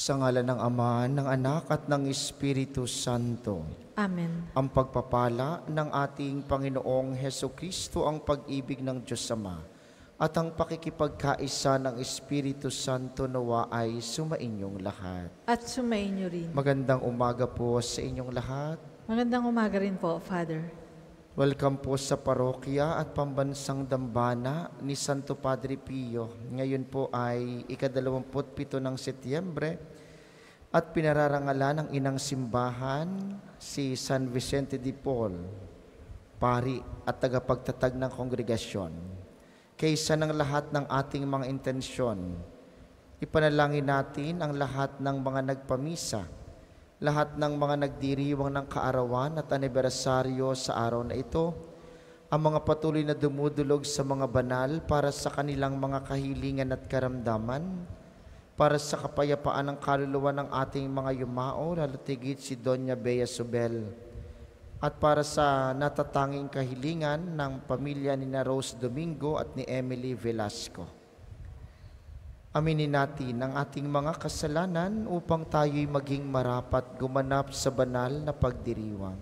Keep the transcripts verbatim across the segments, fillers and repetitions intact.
Sa ngalan ng Ama, ng Anak at ng Espiritu Santo. Amen. Ang pagpapala ng ating Panginoong Hesukristo, ang pag-ibig ng Diyos Ama, at ang pakikipagkaisa ng Espiritu Santo nawa ay sumainyong lahat. At sumainyo rin. Magandang umaga po sa inyong lahat. Magandang umaga rin po, Father. Welcome po sa parokya at pambansang dambana ni Santo Padre Pio. Ngayon po ay ikadalawamput pito ng Setyembre at pinararangalan ng inang simbahan si San Vicente de Paul, pari at tagapagtatag ng kongregasyon. Kaysa ng lahat ng ating mga intensyon, ipanalangin natin ang lahat ng mga nagpamisa, lahat ng mga nagdiriwang ng kaarawan at anibersaryo sa araw na ito, ang mga patuloy na dumudulog sa mga banal para sa kanilang mga kahilingan at karamdaman, para sa kapayapaan ng kaluluwa ng ating mga yumao, lalo tigit si Doña Bea Sobel, at para sa natatanging kahilingan ng pamilya ni na Rose Domingo at ni Emily Velasco. Aminin natin ang ating mga kasalanan upang tayo'y maging marapat gumanap sa banal na pagdiriwang.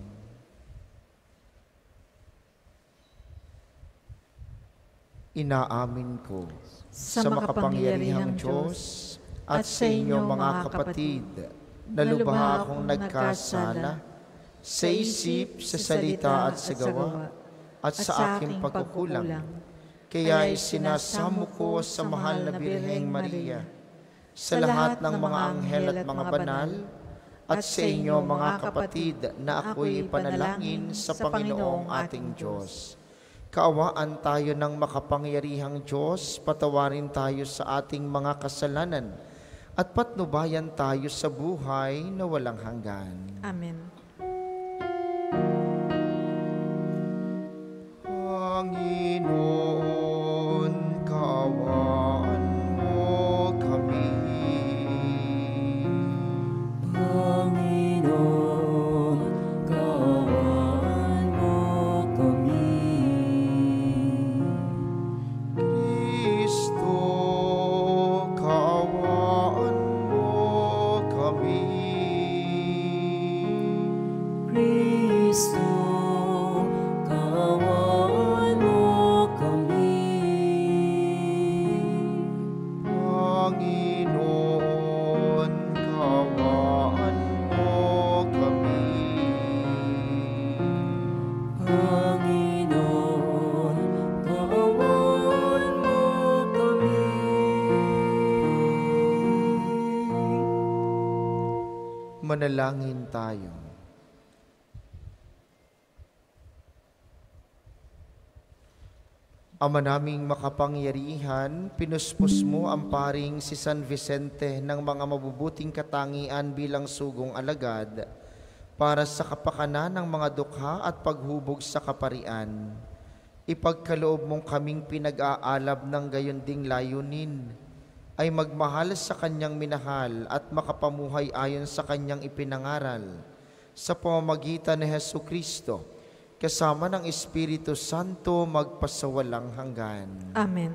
Inaamin ko Sa makapangyarihang Diyos at sa inyo mga kapatid, na lubha akong nagkasala sa isip, sa salita at sa gawa, at sa aking pagkukulang. Kaya isinasamo ko sa mahal na Birheng Maria, sa lahat ng mga anghel at mga banal, at sa inyo mga kapatid na ako'y ipanalangin sa Panginoong ating Diyos. Kaawaan tayo ng makapangyarihang Diyos, patawarin tayo sa ating mga kasalanan, at patnubayan tayo sa buhay na walang hanggan. Amen. Panginoon, kaawaan mo kami. Panginoon, kaawaan mo kami. Kristo, kaawaan mo kami. Kristo, kaawaan Manalangin tayo. Ama naming makapangyarihan, pinuspos mo ang paring si San Vicente ng mga mabubuting katangian bilang sugong alagad para sa kapakanan ng mga dukha at paghubog sa kaparian. Ipagkaloob mong kaming pinag-aalab ng gayon ding layunin ay magmahal sa kanyang minahal at makapamuhay ayon sa kanyang ipinangaral sa pamamagitan ni Hesukristo, kasama ng Espiritu Santo magpasawalang hanggan. Amen.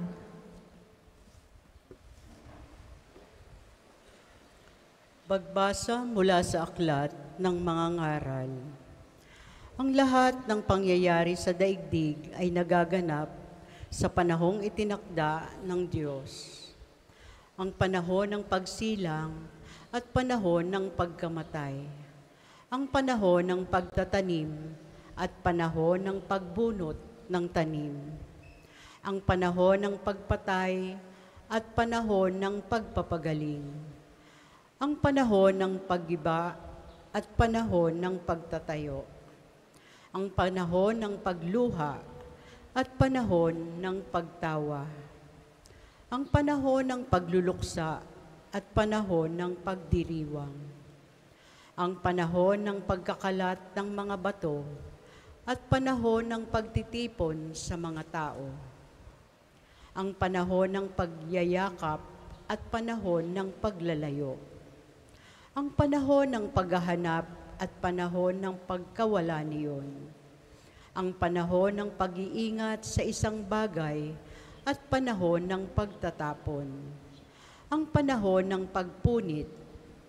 Pagbasa mula sa aklat ng mga ngaral. Ang lahat ng pangyayari sa daigdig ay nagaganap sa panahong itinakda ng Diyos. Ang panahon ng pagsilang at panahon ng pagkamatay. Ang panahon ng pagtatanim at panahon ng pagbunot ng tanim. Ang panahon ng pagpatay at panahon ng pagpapagaling. Ang panahon ng paggiba at panahon ng pagtatayo. Ang panahon ng pagluha at panahon ng pagtawa. Ang panahon ng pagluluksa at panahon ng pagdiriwang. Ang panahon ng pagkakalat ng mga bato at panahon ng pagtitipon sa mga tao. Ang panahon ng pagyayakap at panahon ng paglalayo. Ang panahon ng paghahanap at panahon ng pagkawala niyon. Ang panahon ng pag-iingat sa isang bagay at panahon ng pagtatapon, ang panahon ng pagpunit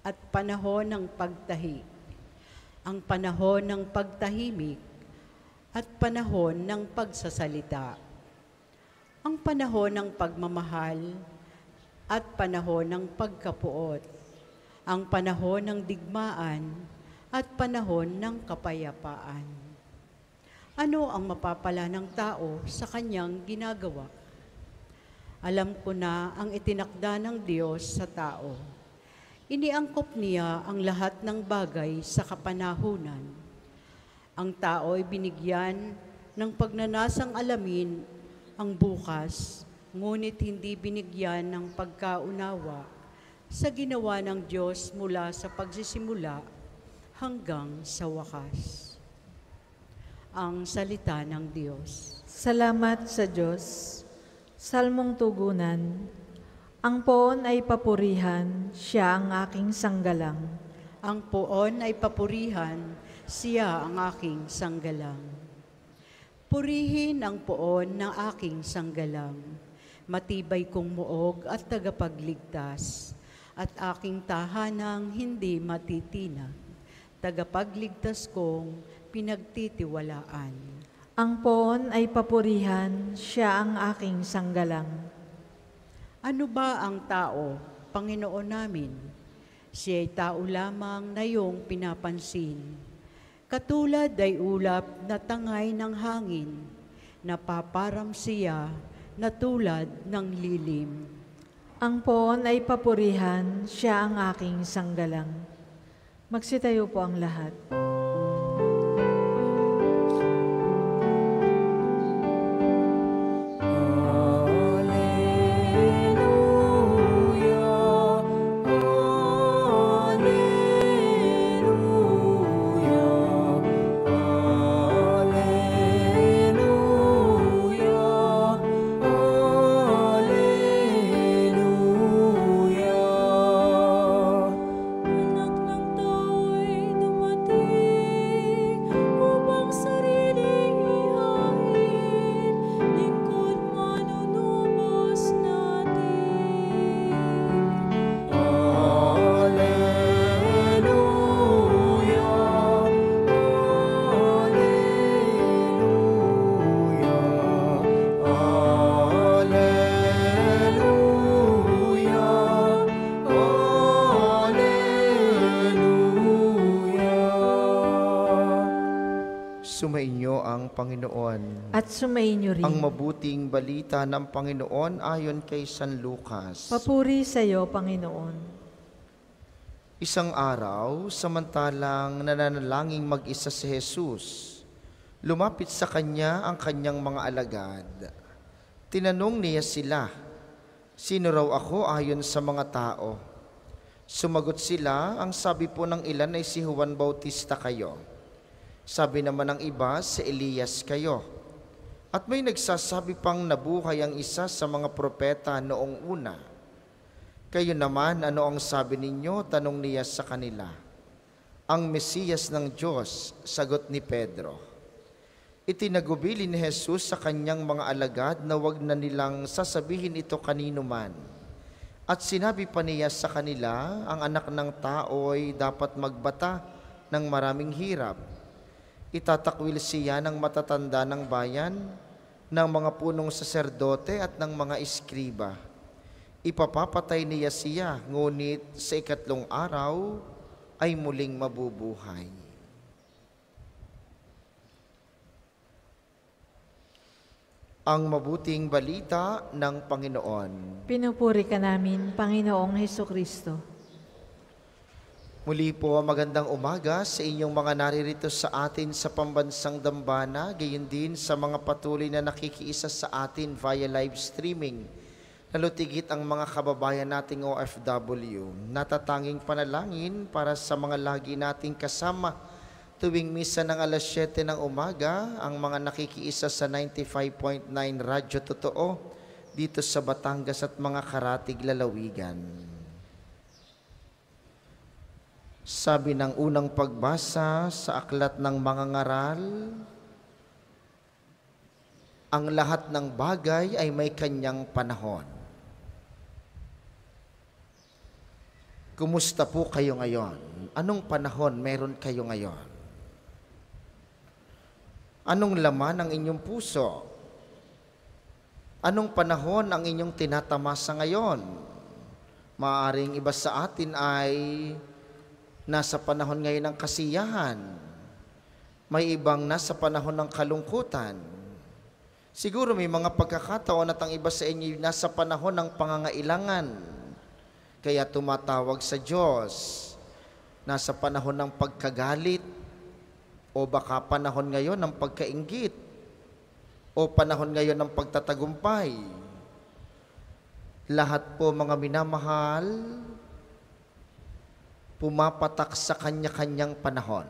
at panahon ng pagtahi, ang panahon ng pagtahimik at panahon ng pagsasalita, ang panahon ng pagmamahal at panahon ng pagkapuot, ang panahon ng digmaan at panahon ng kapayapaan. Ano ang mapapala ng tao sa kanyang ginagawa? Alam ko na ang itinakda ng Diyos sa tao. Iniangkop niya ang lahat ng bagay sa kapanahunan. Ang tao ay binigyan ng pagnanasang alamin ang bukas, ngunit hindi binigyan ng pagkaunawa sa ginawa ng Diyos mula sa pagsisimula hanggang sa wakas. Ang salita ng Diyos. Salamat sa Diyos. Salmong tugunan. Ang poon ay papurihan, siya ang aking sanggalang. Ang poon ay papurihan, siya ang aking sanggalang. Purihin ang poon ng aking sanggalang, matibay kong muog at tagapagligtas, at aking tahanang hindi matitinag, tagapagligtas kong pinagtitiwalaan. Ang poon ay papurihan, siya ang aking sanggalang. Ano ba ang tao, Panginoon namin? Siya'y tao lamang na iyong pinapansin. Katulad ay ulap na tangay ng hangin, napaparam siya na tulad ng lilim. Ang poon ay papurihan, siya ang aking sanggalang. Magsitayo po ang lahat. Sumainyo ang Panginoon. At sumainyo rin. Ang mabuting balita ng Panginoon ayon kay San Lucas. Papuri sa iyo, Panginoon. Isang araw, samantalang nananalangin mag-isa si Jesus, lumapit sa kanya ang kanyang mga alagad. Tinanong niya sila, "Sino raw ako ayon sa mga tao?" Sumagot sila, "Ang sabi po ng ilan ay si Juan Bautista kayo. Sabi naman ng iba, si Elias kayo. At may nagsasabi pang nabuhay ang isa sa mga propeta noong una. Kayo naman, ano ang sabi ninyo?" Tanong niya sa kanila. "Ang Mesiyas ng Diyos," sagot ni Pedro. Itinagubili ni Jesus sa kanyang mga alagad na wag na nilang sasabihin ito kanino man. At sinabi pa niya sa kanila, ang anak ng tao ay dapat magbata ng maraming hirap. Itatakwil siya ng matatanda ng bayan, ng mga punong saserdote at ng mga iskriba. Ipapapatay niya siya, ngunit sa ikatlong araw ay muling mabubuhay. Ang mabuting balita ng Panginoon. Pinupuri ka namin, Panginoong Hesukristo. Muli po, magandang umaga sa inyong mga naririto sa atin sa pambansang dambana, gayon din sa mga patuloy na nakikiisa sa atin via live streaming. Nalutigit ang mga kababayan nating O F W. Natatanging panalangin para sa mga lagi nating kasama tuwing misa ng alas siyete ng umaga, ang mga nakikiisa sa ninety-five point nine Radyo Totoo dito sa Batangas at mga karatig lalawigan. Sabi ng unang pagbasa sa aklat ng mga ngaral, ang lahat ng bagay ay may kanyang panahon. Kumusta po kayo ngayon? Anong panahon meron kayo ngayon? Anong laman ang inyong puso? Anong panahon ang inyong tinatamasa ngayon? Maaaring iba sa atin ay nasa panahon ngayon ng kasiyahan. May ibang nasa panahon ng kalungkutan. Siguro may mga pagkakataon at ang iba sa inyo nasa panahon ng pangangailangan. Kaya tumatawag sa Diyos. Nasa panahon ng pagkagalit o baka panahon ngayon ng pagkainggit o panahon ngayon ng pagtatagumpay. Lahat po mga minamahal, pumapatak sa kanya-kanyang panahon.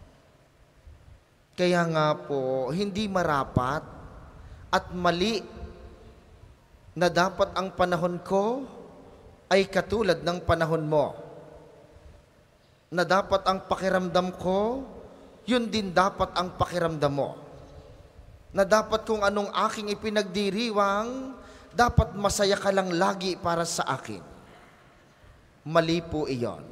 Kaya nga po, hindi marapat at mali na dapat ang panahon ko ay katulad ng panahon mo. Na dapat ang pakiramdam ko, yun din dapat ang pakiramdam mo. Na dapat kung anong aking ipinagdiriwang, dapat masaya ka lang lagi para sa akin. Mali po iyon.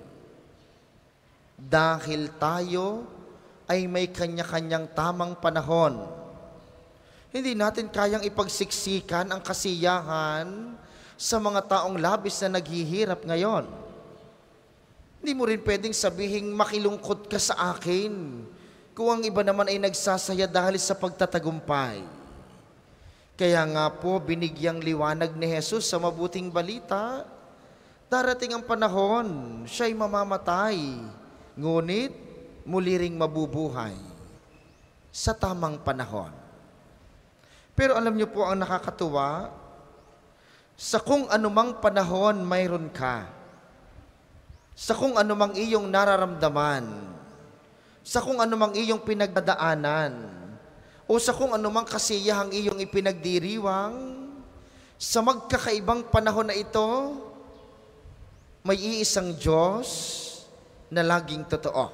Dahil tayo ay may kanya-kanyang tamang panahon. Hindi natin kayang ipagsiksikan ang kasiyahan sa mga taong labis na naghihirap ngayon. Hindi mo rin pwedeng sabihing makilungkot ka sa akin kung ang iba naman ay nagsasaya dahil sa pagtatagumpay. Kaya nga po, binigyang liwanag ni Jesus sa mabuting balita, darating ang panahon, siya'y mamamatay, ngunit muli ring mabubuhay sa tamang panahon. Pero alam niyo po ang nakakatuwa, sa kung anumang panahon mayroon ka, sa kung anumang iyong nararamdaman, sa kung anumang iyong pinagdadaanan, o sa kung anumang kasiyahang iyong ipinagdiriwang, sa magkakaibang panahon na ito, may iisang Diyos na laging totoo.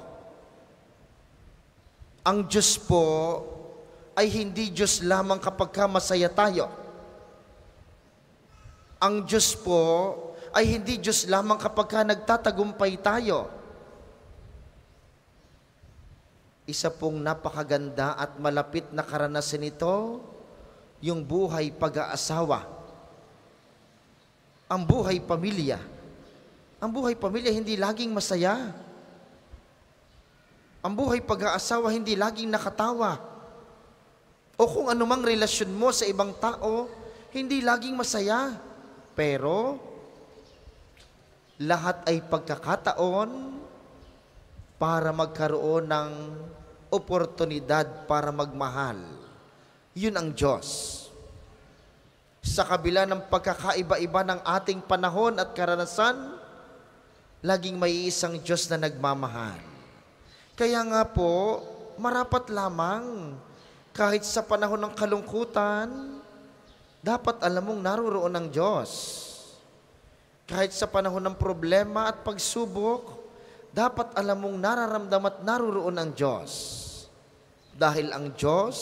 Ang Diyos po ay hindi Diyos lamang kapag ka masaya tayo. Ang Diyos po ay hindi Diyos lamang kapag ka nagtatagumpay tayo. Isa pong napakaganda at malapit na karanasan nito, yung buhay pag-aasawa. Ang buhay pamilya. Ang buhay pamilya hindi laging masaya. Ang buhay pag-aasawa hindi laging nakatawa. O kung anumang relasyon mo sa ibang tao, hindi laging masaya. Pero, lahat ay pagkakataon para magkaroon ng oportunidad para magmahal. Yun ang Diyos. Sa kabila ng pagkakaiba-iba ng ating panahon at karanasan, laging may isang Diyos na nagmamahal. Kaya nga po, marapat lamang kahit sa panahon ng kalungkutan, dapat alam mong naroroon ang Diyos. Kahit sa panahon ng problema at pagsubok, dapat alam mong nararamdam at naroroon ang Diyos. Dahil ang Diyos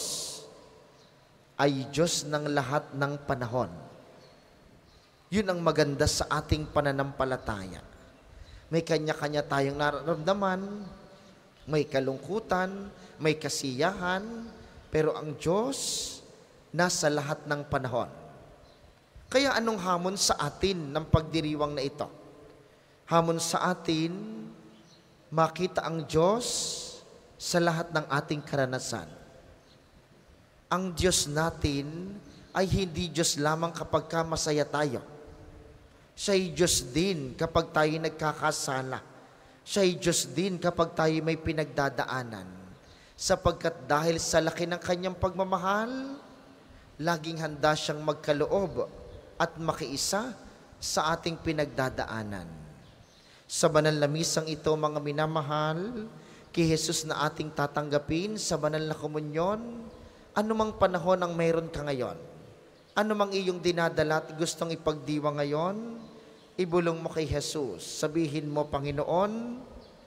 ay Diyos ng lahat ng panahon. Yun ang maganda sa ating pananampalataya. May kanya-kanya tayong nararamdaman, may kalungkutan, may kasiyahan, pero ang Diyos nasa lahat ng panahon. Kaya anong hamon sa atin ng pagdiriwang na ito? Hamon sa atin, makita ang Diyos sa lahat ng ating karanasan. Ang Diyos natin ay hindi Diyos lamang kapag ka masaya tayo. Siya'y Diyos din kapag tayo nagkakasala. Siya'y Diyos din kapag tayo may pinagdadaanan. Sapagkat dahil sa laki ng kanyang pagmamahal, laging handa siyang magkaloob at makiisa sa ating pinagdadaanan. Sa banal na misang ito, mga minamahal, kay Jesus na ating tatanggapin sa banal na komunyon, anumang panahon ang mayroon ka ngayon, anumang iyong dinadala at gustong ipagdiwa ngayon, ibulong mo kay Jesus. Sabihin mo, Panginoon,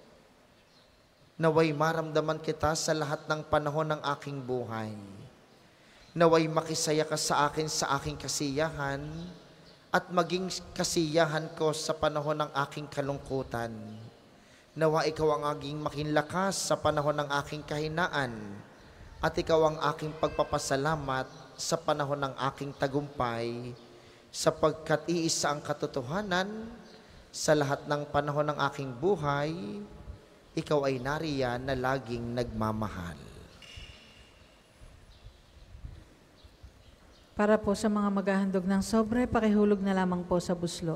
naway maramdaman kita sa lahat ng panahon ng aking buhay. Naway makisaya ka sa akin sa aking kasiyahan at maging kasiyahan ko sa panahon ng aking kalungkutan. Nawa ikaw ang aking makinlakas sa panahon ng aking kahinaan, at ikaw ang aking pagpapasalamat sa panahon ng aking tagumpay, sapagkat iisa ang katotohanan sa lahat ng panahon ng aking buhay, ikaw ay nariyan na laging nagmamahal. Para po sa mga maghahandog ng sobre, pakihulog na lamang po sa buslo.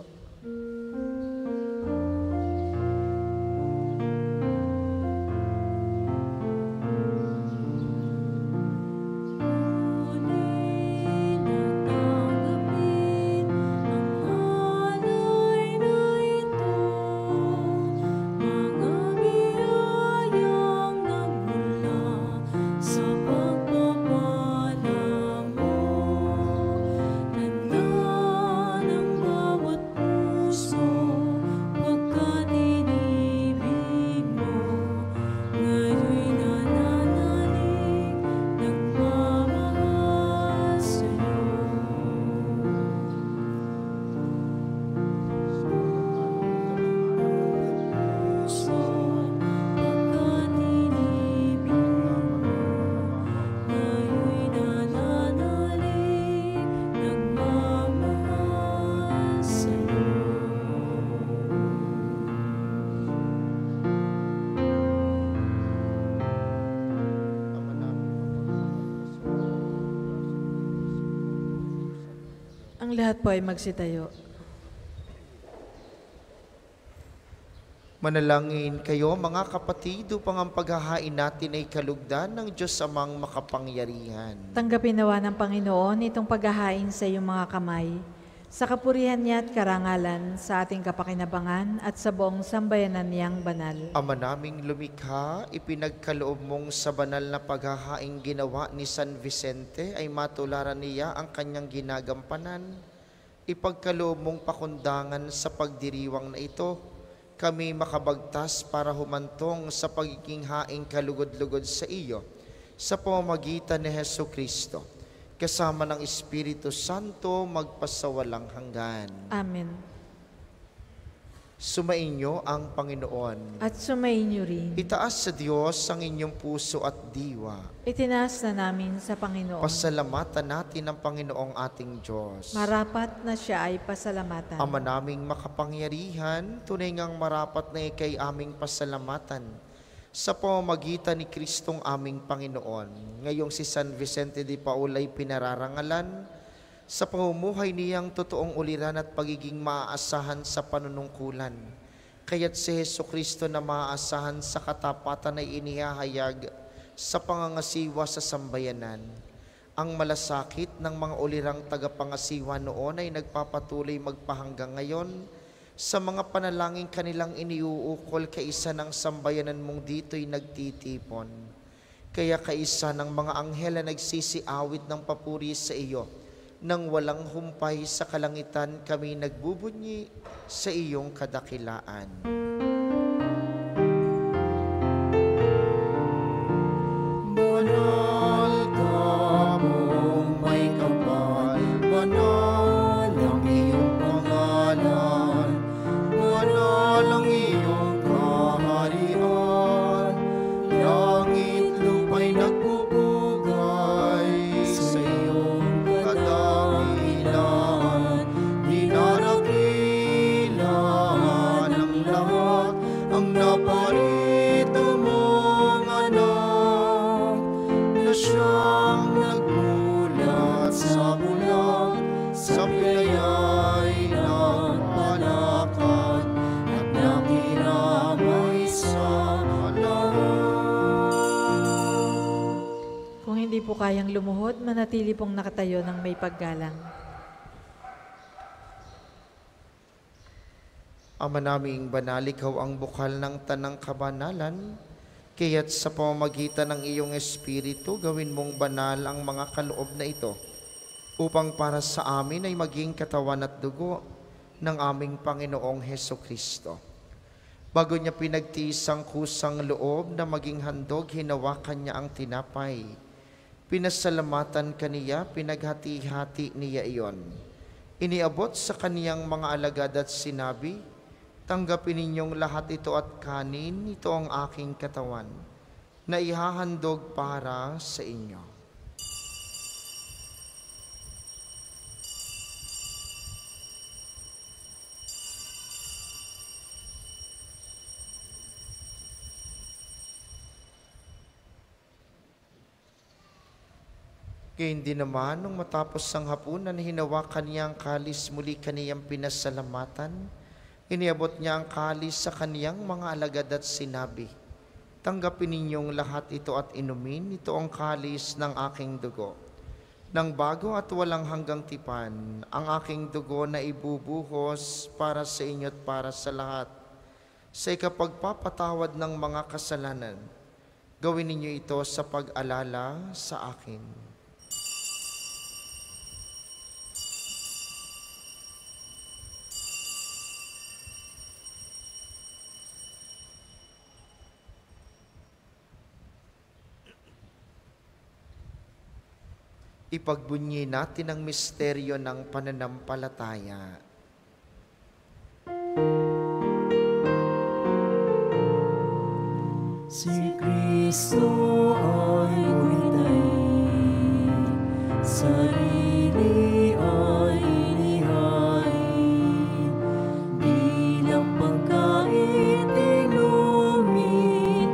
Ang lahat po ay magsitayo. Manalangin kayo mga kapatid upang ang paghahain natin ay kalugdan ng Diyos amang makapangyarihan. Tanggapin nawa ng Panginoon itong paghahain sa iyong mga kamay, sa kapurihan niya at karangalan, sa ating kapakinabangan at sa buong sambayanan niyang banal. Ama naming lumikha, ipinagkaloob mong sa banal na paghahaing ginawa ni San Vicente ay matularan niya ang kanyang ginagampanan. Ipagkaloob mong pakundangan sa pagdiriwang na ito, kami makabagtas para humantong sa pagiging haing kalugod-lugod sa iyo, sa pamamagitan ni Hesukristo, kasama ng Espiritu Santo magpasawalang hanggan. Amen. Sumainyo ang Panginoon. At sumainyo rin. Itaas sa Diyos ang inyong puso at diwa. Itinaas na namin sa Panginoon. Pasalamatan natin ang Panginoong ating Diyos. Marapat na siya ay pasalamatan. Ama naming makapangyarihan, tunay ngang marapat na ikay aming pasalamatan sa pamamagitan ni Kristong aming Panginoon. Ngayong si San Vicente de Paul ay pinararangalan sa pamumuhay niyang totoong uliran at pagiging maaasahan sa panunungkulan. Kaya't si Hesukristo na maaasahan sa katapatan ay inihahayag sa pangangasiwa sa sambayanan. Ang malasakit ng mga ulirang tagapangasiwa noon ay nagpapatuloy magpahanggang ngayon sa mga panalangin kanilang iniuukol kaisa ng sambayanan mong dito'y nagtitipon. Kaya kaisa ng mga anghel na nagsisiawit ng papuri sa iyo, nang walang humpay sa kalangitan kami nagbubunyi sa iyong kadakilaan. Banal ka mong may kapal, banal ang iyong pangalan, banal ang iyong kaharian, langit lupa'y nagpupugay sa iyong kadakilaan, dinarakilan ng lahat ang naparito mong anak, na siyang nagmulat sa bulan, sa pilayay ng palakad, at nakiramay sa lahat. Kung hindi po kayang lumuhod, manatili pong nakatayo ng may paggalang. Ama naming banal, ikaw ang bukal ng tanang kabanalan, kaya't sa pamamagitan ng iyong Espiritu, gawin mong banal ang mga kaloob na ito, upang para sa amin ay maging katawan at dugo ng aming Panginoong Hesukristo. Bago niya pinagtiis ang kusang loob na maging handog, hinawakan niya ang tinapay. Pinasalamatan kaniya, pinaghati-hati niya iyon. Iniabot sa kaniyang mga alagad at sinabi, tanggapin ninyong lahat ito at kanin, ito ang aking katawan, na ihahandog para sa inyo. Gayun din naman, nung matapos ang hapunan, hinawakan niya ang kalis, muli kaniyang pinasalamatan. Iniabot niya ang kalis sa kaniyang mga alagad at sinabi, tanggapin ninyong lahat ito at inumin, ito ang kalis ng aking dugo. Nang bago at walang hanggang tipan, ang aking dugo na ibubuhos para sa inyo at para sa lahat. Sa ikapagpapatawad ng mga kasalanan, gawin ninyo ito sa pag-alala sa akin. Ipagbunyi natin ang misteryo ng pananampalataya. Si Kristo ay umitay, sarili ay inihain, bilang pagkain inumin,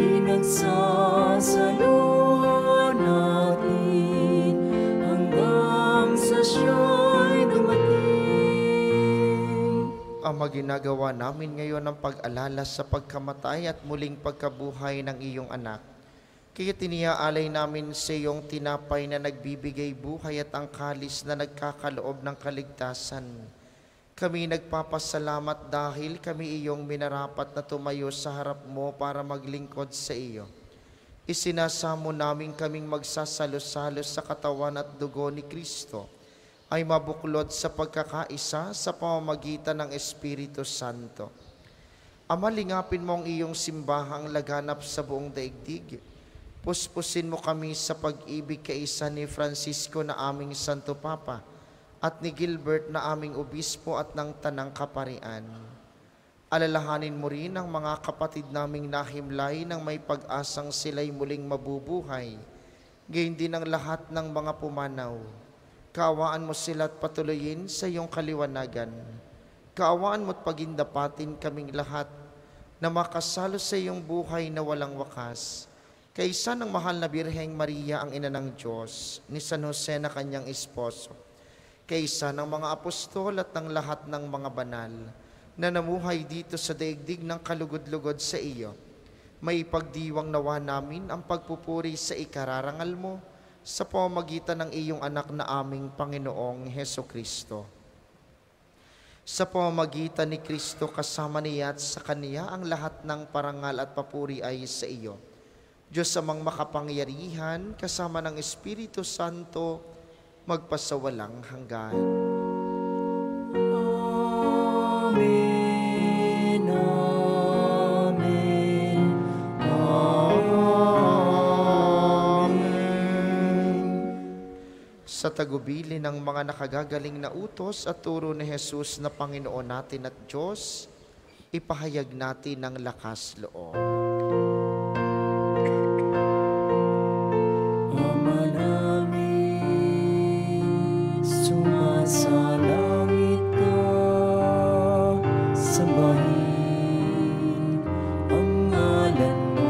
pinagsasaluhan natin, hanggang sa siya'y dumating. Ama, ginagawa namin ngayon ang pag-alala sa pagkamatay at muling pagkabuhay ng iyong anak. Kaya tiniaalay namin sa iyong tinapay na nagbibigay buhay at ang kalis na nagkakaloob ng kaligtasan. Kami nagpapasalamat dahil kami iyong minarapat na tumayo sa harap mo para maglingkod sa iyo. Isinasamo namin kaming magsasalo-salo sa katawan at dugo ni Kristo ay mabuklod sa pagkakaisa sa pamamagitan ng Espiritu Santo. Ama, lingapin mo ang iyong simbahang laganap sa buong daigdig. Puspusin mo kami sa pag-ibig kaisa ni Francisco na aming Santo Papa at ni Gilbert na aming Obispo at ng Tanang Kaparian. Alalahanin mo rin ang mga kapatid naming nahimlay nang may pag-asang sila'y muling mabubuhay, gayon din ang lahat ng mga pumanaw. Kaawaan mo sila at patuloyin sa iyong kaliwanagan. Kaawaan mo at pagindapatin kaming lahat na makasalo sa iyong buhay na walang wakas. Kaysa ng mahal na Birheng Maria, ang ina ng Diyos, ni San Jose na kanyang esposo, kaysa ng mga apostol at ng lahat ng mga banal na namuhay dito sa daigdig ng kalugod-lugod sa iyo, may ipagdiwang nawa namin ang pagpupuri sa ikararangal mo sa pamamagitan ng iyong anak na aming Panginoong Hesukristo. Sa pamamagitan ni Kristo kasama niya at sa Kaniya ang lahat ng parangal at papuri ay sa iyo. Diyos amang makapangyarihan, kasama ng Espiritu Santo, magpasawalang hanggan. Amen, amen, amen. Sa tagubili ng mga nakagagaling na utos at turo ni Jesus na Panginoon natin at Diyos, ipahayag natin ng lakas loob. Ama namin, sumasalangit ka, sambahin ang ngalan mo,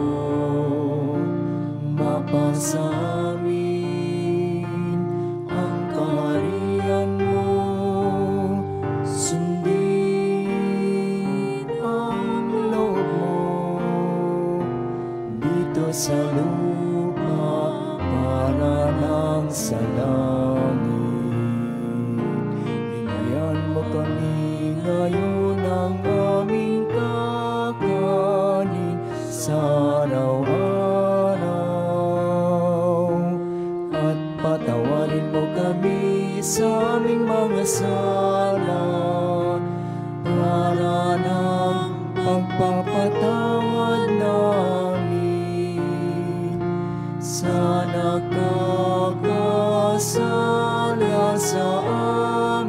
mapasa amin ang kaharian mo, sundin ang loob mo dito sa lupa para lang sa langit. Hinayan mo kami ngayon ang aming kakanin sa araw-araw, at patawarin mo kami sa aming mga sala para ng pagpapatawad namin sa nakakasala sa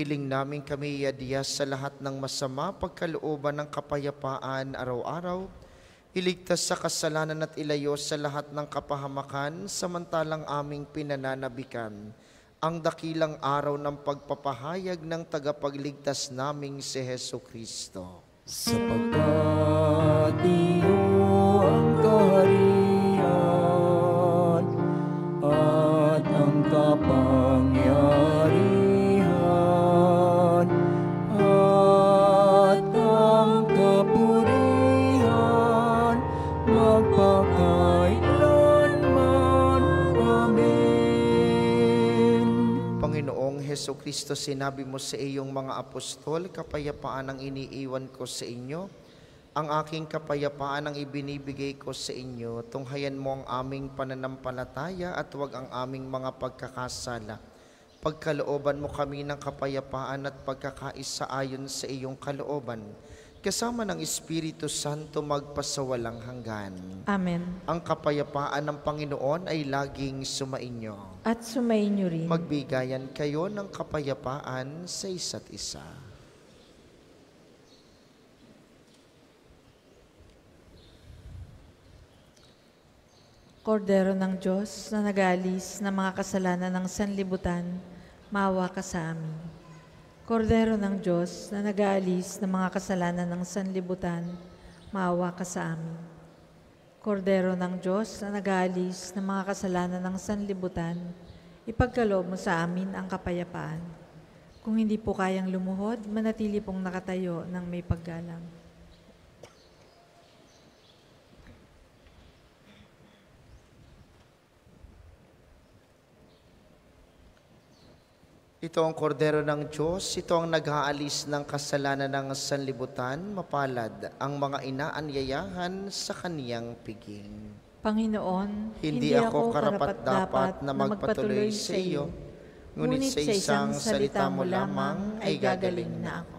Hinihiling namin kami iadiyas sa lahat ng masama, pagkalooban ng kapayapaan araw-araw, iligtas sa kasalanan at ilayo sa lahat ng kapahamakan, samantalang aming pinananabikan ang dakilang araw ng pagpapahayag ng tagapagligtas naming si Hesu Kristo. Sapagkat iyo ang kaharian at ang kapangyarihan at ang kapurihan magpakailanman. Amen. Panginoong Hesu Kristo, sinabi mo sa iyong mga apostol, kapayapaan ang iniiwan ko sa inyo, ang aking kapayapaan ang ibinibigay ko sa inyo. Tunghayan mo ang aming pananampalataya at huwag ang aming mga pagkakasala. Pagkalooban mo kami ng kapayapaan at pagkakaisa ayon sa iyong kalooban, kasama ng Espiritu Santo magpasawalang hanggan. Amen. Ang kapayapaan ng Panginoon ay laging sumainyo. At sumainyo rin. Magbigayan kayo ng kapayapaan sa isa't isa. Kordero ng Diyos na nag-aalis ng mga kasalanan ng sanlibutan, maawa ka sa amin. Kordero ng Diyos na nag-aalis ng mga kasalanan ng sanlibutan, maawa ka sa amin. Kordero ng Diyos na nag-aalis ng mga kasalanan ng sanlibutan, ipagkaloob mo sa amin ang kapayapaan. Kung hindi po kayang lumuhod, manatili pong nakatayo ng may paggalang. Ito ang kordero ng Diyos, ito ang nag-aalis ng kasalanan ng sanlibutan, mapalad ang mga inaanyayahan sa kaniyang piging. Panginoon, Hindi ako karapat-dapat na magpatuloy sa iyo, ngunit sa isang salita mo lamang ay gagaling na ako.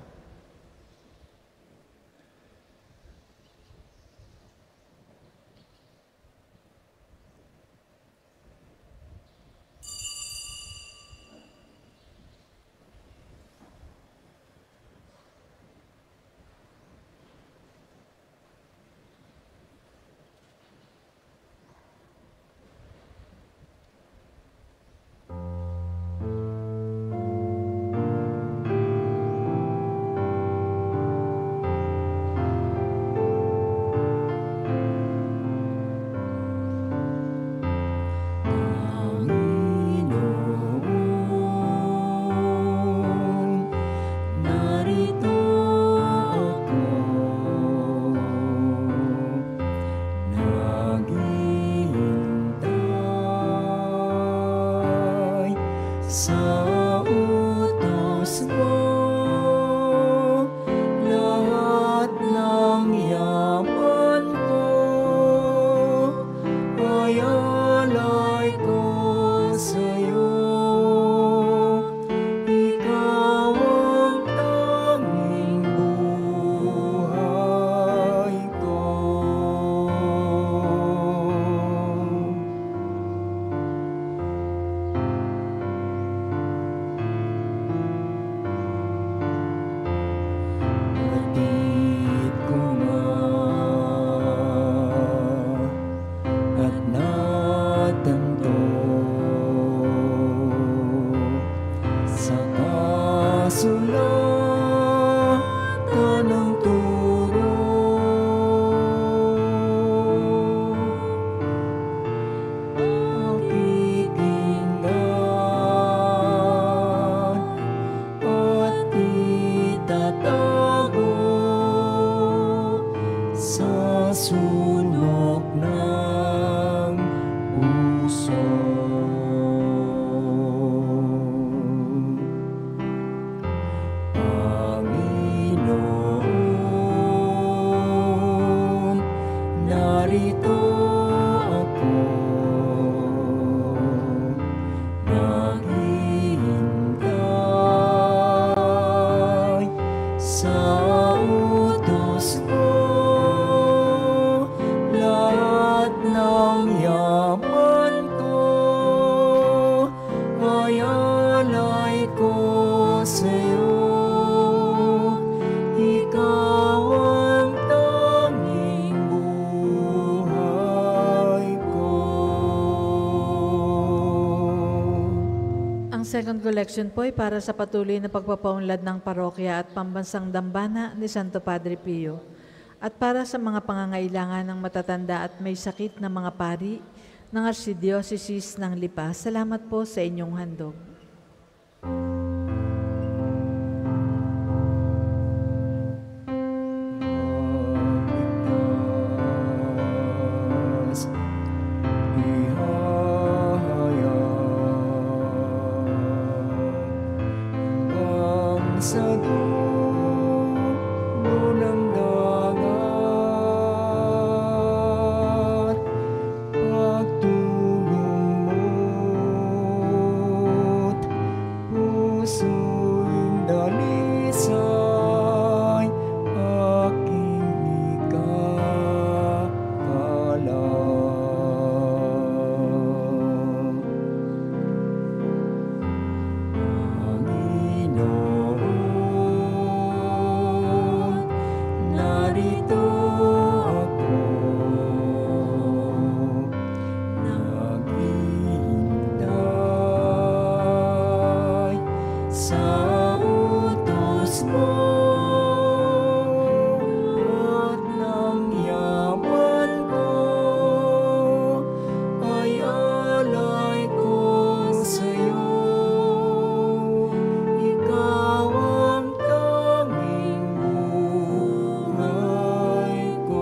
Sa'yo second collection po ay para sa patuloy na pagpapaunlad ng parokya at pambansang dambana ni Santo Padre Pio at para sa mga pangangailangan ng matatanda at may sakit na mga pari ng Archdiocese ng Lipa. Salamat po sa inyong handog. Sa dulo ng dagat, pagtulong mo't puso'y dalisay, aking ikakalam. Panginoon, narito ako, naghihintay sa utos mo, at ng yaman ko ay alay ko sa'yo. Ikaw ang tanging buhay ko.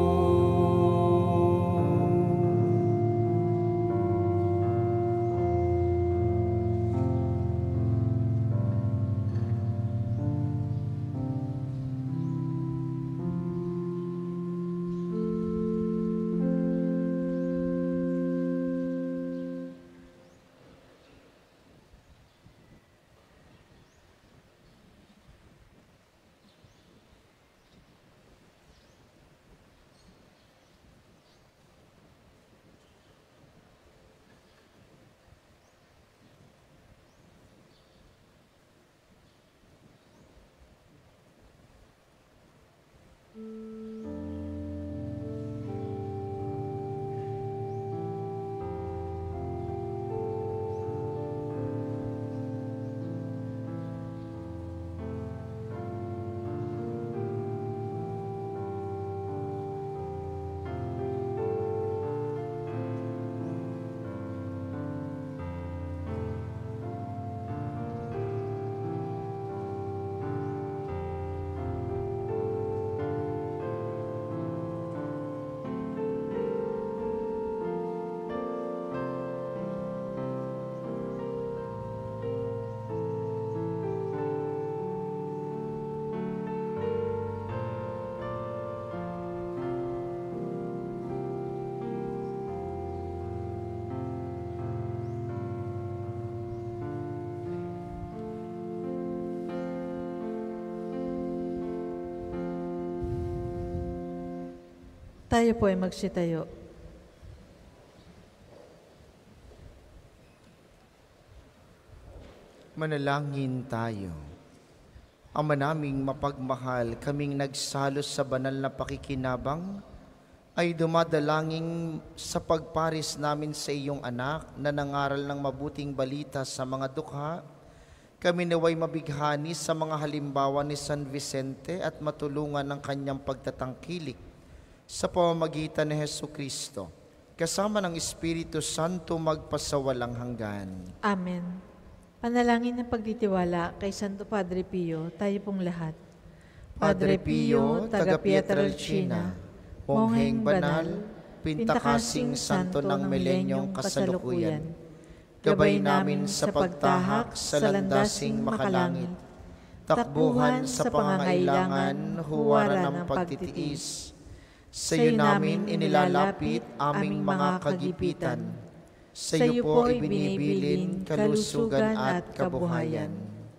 Tayo po ay magsitayo. Manalangin tayo. Ama naming mapagmahal, kaming nagsalos sa banal na pakikinabang, ay dumadalangin sa pagparis namin sa iyong anak na nangaral ng mabuting balita sa mga dukha. Kami naway mabighani sa mga halimbawa ni San Vicente at matulungan ng kanyang pagtatangkilik sa pamamagitan ni Hesukristo, kasama ng Espiritu Santo magpasawalang hanggan. Amen. Panalangin ng pagtitiwala kay Santo Padre Pio, tayo pong lahat. Padre Pio, taga Pietrelcina, Mongheng Banal, Pintakasing Santo ng Milenyong Kasalukuyan, gabay namin sa pagtahak sa landasing makalangit, takbuhan sa pangangailangan, huwara ng pagtitiis. Sa iyo namin inilalapit aming mga kagipitan. Sa iyo po ibinibilin kalusugan at kabuhayan.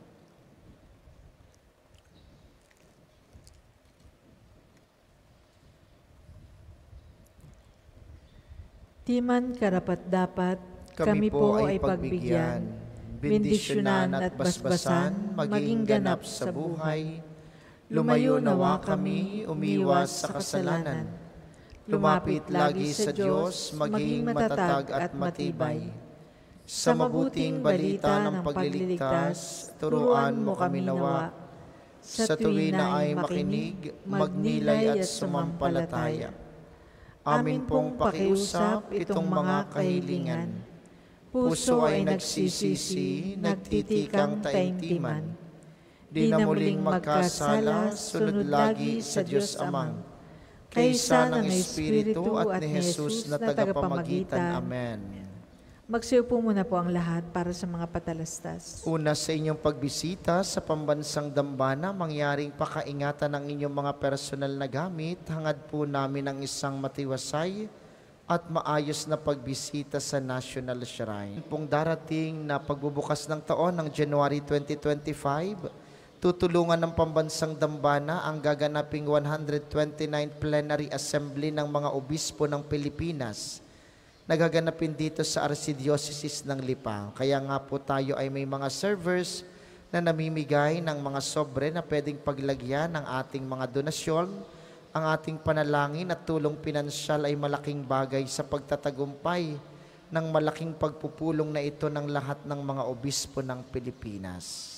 Di man karapat-dapat, kami po ay pagbigyan, bendisyonan at basbasan, maging ganap sa buhay. Lumayo nawa kami, umiwas sa kasalanan. Lumapit lagi sa Diyos, maging matatag at matibay. Sa mabuting balita ng pagliligtas, turuan mo kami nawa. Sa tuwi na ay makinig, magnilay at sumampalataya. Amin pong pakiusap itong mga kahilingan. Puso ay nagsisisi, nagtitikang taimtiman. Di na muling magkasala, sunod lagi sa Diyos Amang. Kaysa ng Espiritu at ni Jesus na tagapamagitan. Amen. Magsiupo muna po ang lahat para sa mga patalastas. Una sa inyong pagbisita sa pambansang dambana, mangyaring pakaingatan ng inyong mga personal na gamit, hangad po namin ang isang matiwasay at maayos na pagbisita sa National Shrine. Pong darating na pagbubukas ng taon ng January twenty twenty-five, tutulungan ng pambansang dambana ang gaganaping one hundred twenty-ninth Plenary Assembly ng mga obispo ng Pilipinas. Nagaganapin dito sa Archdiocese ng Lipa. Kaya nga po tayo ay may mga servers na namimigay ng mga sobre na pwedeng paglagyan ng ating mga donasyon. Ang ating panalangin at tulong pinansyal ay malaking bagay sa pagtatagumpay ng malaking pagpupulong na ito ng lahat ng mga obispo ng Pilipinas.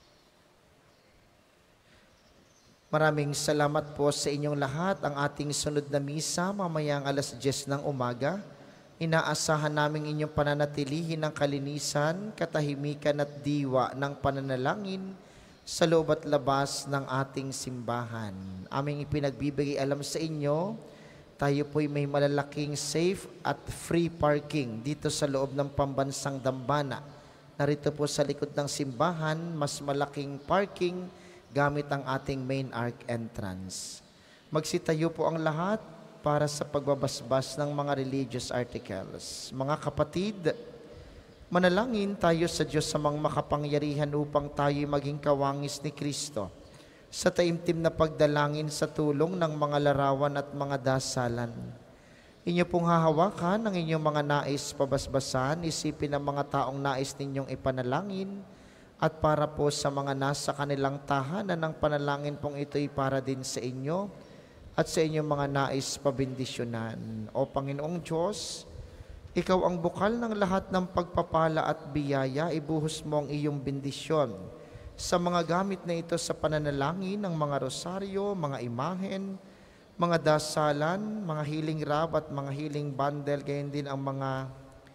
Maraming salamat po sa inyong lahat. Ang ating sunod na misa mamayang alas diyes ng umaga. Inaasahan naming inyong pananatilihin ng kalinisan, katahimikan at diwa ng pananalangin sa loob at labas ng ating simbahan. Aming ipinagbibigay alam sa inyo, tayo po'y may malalaking safe at free parking dito sa loob ng pambansang dambana. Narito po sa likod ng simbahan, mas malaking parking gamit ang ating main arc entrance. Magsitayo po ang lahat para sa pagbabasbas ng mga religious articles. Mga kapatid, manalangin tayo sa Diyos sa mga makapangyarihan upang tayo maging kawangis ni Kristo sa taimtim na pagdalangin sa tulong ng mga larawan at mga dasalan. Inyo pong hahawakan ang inyong mga nais pabasbasan, isipin ang mga taong nais ninyong ipanalangin, at para po sa mga nasa kanilang tahanan ng panalangin pong ito'y para din sa inyo at sa inyong mga nais pabindisyonan. O Panginoong Diyos, Ikaw ang bukal ng lahat ng pagpapala at biyaya, ibuhos mo ang iyong bendisyon sa mga gamit na ito sa pananalangin ng mga rosaryo, mga imahen, mga dasalan, mga healing rab at mga healing bundle, gayon din ang mga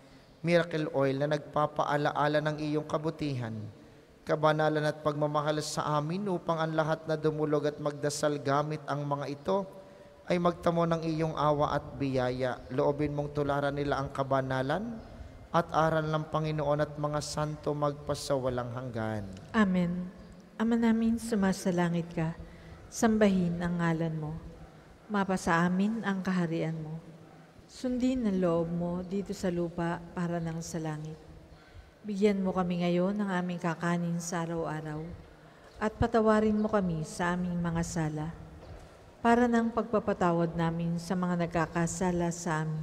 miracle oil na nagpapaalaala ng iyong kabutihan, kabanalan at pagmamahal sa amin upang ang lahat na dumulog at magdasal gamit ang mga ito ay magtamo ng iyong awa at biyaya. Loobin mong tularan nila ang kabanalan at aral ng Panginoon at mga santo magpasawalang hanggan. Amen. Ama namin, sumasalangit ka, sambahin ang ngalan mo. Mapasa amin ang kaharian mo. Sundin ang loob mo dito sa lupa para nang sa langit. Bigyan mo kami ngayon ng aming kakanin sa araw-araw at patawarin mo kami sa aming mga sala para ng pagpapatawad namin sa mga nagkakasala sa amin.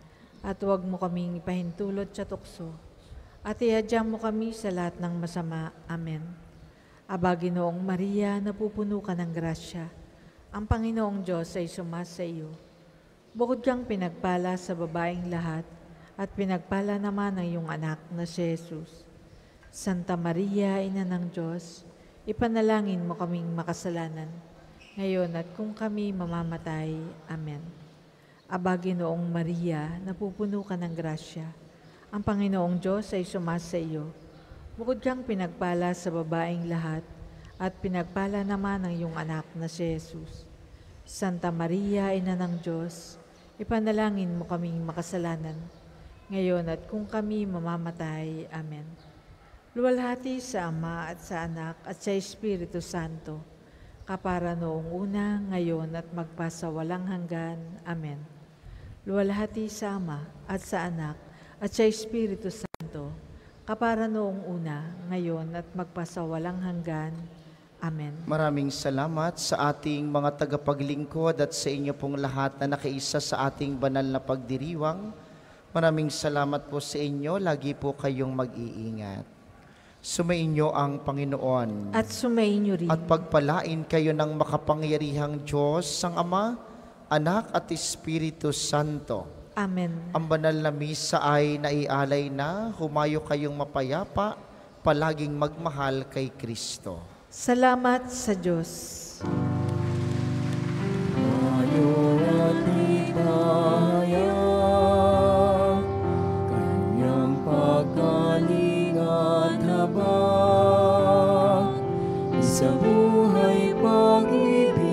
At huwag mo kaming ipahintulot sa tukso at ihadya mo kami sa lahat ng masama. Amen. Aba, Ginoong Maria, napupuno ka ng grasya. Ang Panginoong Diyos ay sumasa iyo. Bukod kang pinagpala sa babaeng lahat, at pinagpala naman ang iyong anak na si Jesus. Santa Maria, Ina ng Diyos, ipanalangin mo kaming makasalanan, ngayon at kung kami mamamatay. Amen. Aba, Ginoong Maria, napupuno ka ng grasya. Ang Panginoong Diyos ay sumasa iyo. Bukod kang pinagpala sa babaeng lahat, at pinagpala naman ang iyong anak na si Jesus. Santa Maria, Ina ng Diyos, ipanalangin mo kaming makasalanan, ngayon at kung kami mamamatay. Amen. Luwalhati sa Ama at sa Anak at sa Espiritu Santo, kapara noong una, ngayon at magpasawalang hanggan. Amen. Luwalhati sa Ama at sa Anak at sa Espiritu Santo, kapara noong una, ngayon at magpasawalang hanggan. Amen. Maraming salamat sa ating mga tagapaglingkod at sa inyo pong lahat na nakiisa sa ating banal na pagdiriwang. Maraming salamat po sa inyo. Lagi po kayong mag-iingat. Sumainyo ang Panginoon. At sumainyo rin. At pagpalain kayo ng makapangyarihang Diyos, ang Ama, Anak at Espiritu Santo. Amen. Ang banal na misa ay naialay na, humayo kayong mapayapa, palaging magmahal kay Kristo. Salamat sa Diyos. Tayo at ibaya, kanyang pagkaling at habag, sa buhay pag-ibig.